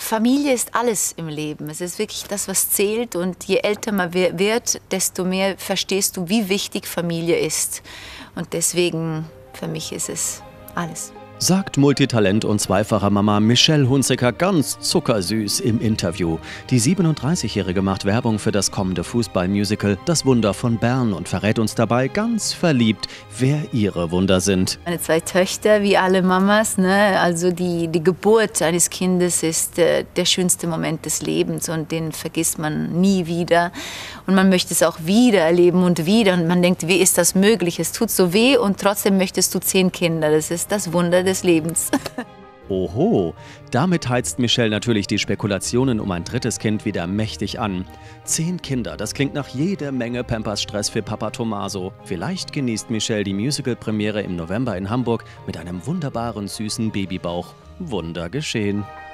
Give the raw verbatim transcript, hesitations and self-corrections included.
Familie ist alles im Leben. Es ist wirklich das, was zählt. Und je älter man wird, desto mehr verstehst du, wie wichtig Familie ist. Und deswegen, für mich ist es alles. Sagt Multitalent und zweifacher Mama Michelle Hunziker ganz zuckersüß im Interview. Die siebenunddreißigjährige macht Werbung für das kommende Fußballmusical Das Wunder von Bern und verrät uns dabei ganz verliebt, wer ihre Wunder sind. Meine zwei Töchter, wie alle Mamas, ne? Also die, die Geburt eines Kindes ist äh, der schönste Moment des Lebens und den vergisst man nie wieder. Und man möchte es auch wieder erleben und wieder. Und man denkt, wie ist das möglich? Es tut so weh und trotzdem möchtest du zehn Kinder. Das ist das Wunder des Lebens. Oho, damit heizt Michelle natürlich die Spekulationen um ein drittes Kind wieder mächtig an. Zehn Kinder, das klingt nach jeder Menge Pampers-Stress für Papa Tommaso. Vielleicht genießt Michelle die Musical-Premiere im November in Hamburg mit einem wunderbaren, süßen Babybauch. Wunder geschehen.